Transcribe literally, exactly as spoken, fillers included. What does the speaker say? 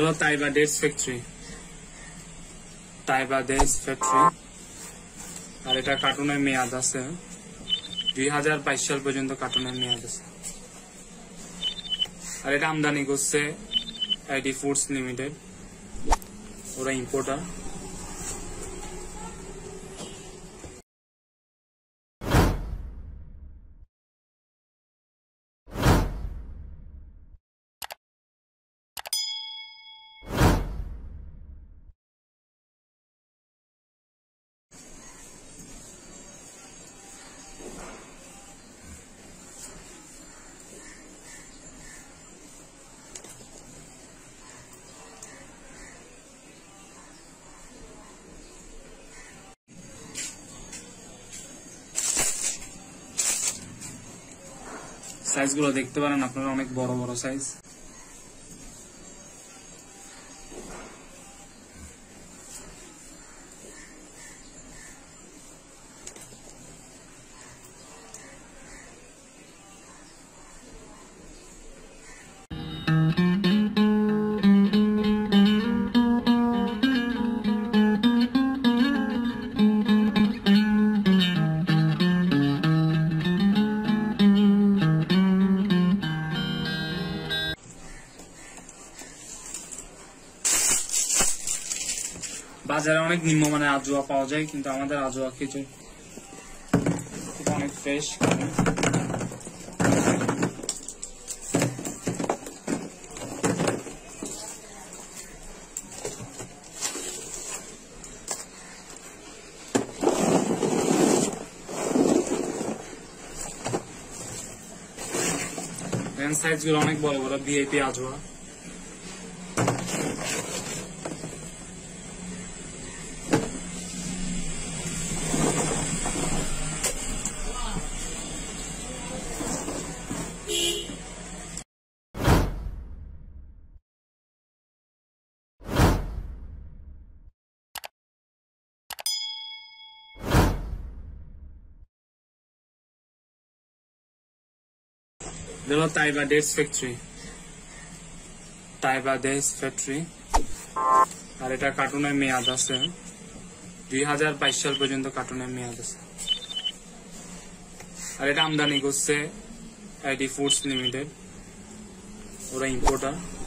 হলো Taiba dates factory, Taiba dates factory. আর এটা কার্টুনের মেয়াদ আছে দুই হাজার বাইশ সাল পর্যন্ত কার্টুনের মেয়াদ আছে। আর এটা আমদানি করছে আইডি ফুডস লিমিটেড, ওরা ইম্পোর্টার। সাইজ গুলো দেখতে পারেন আপনারা, অনেক বড় বড় সাইজ। বাজারে অনেক নিম্নমানের আজোয়া পাওয়া যায়, কিন্তু আমাদের আজোয়া কিছু অনেক ফ্রেশ। সাইজ গুলো অনেক বড় বড় ভিআইপি আজোয়া। হলো Taiba dates factory, Taiba dates factory. আর এটা কার্টুনের মেয়াদ আছে দুই হাজার বাইশ সাল পর্যন্ত কার্টুনের মেয়াদ আছে। আর এটা আমদানি করছে আইডি ফুডস লিমিটেড, ওরা ইম্পোর্টার।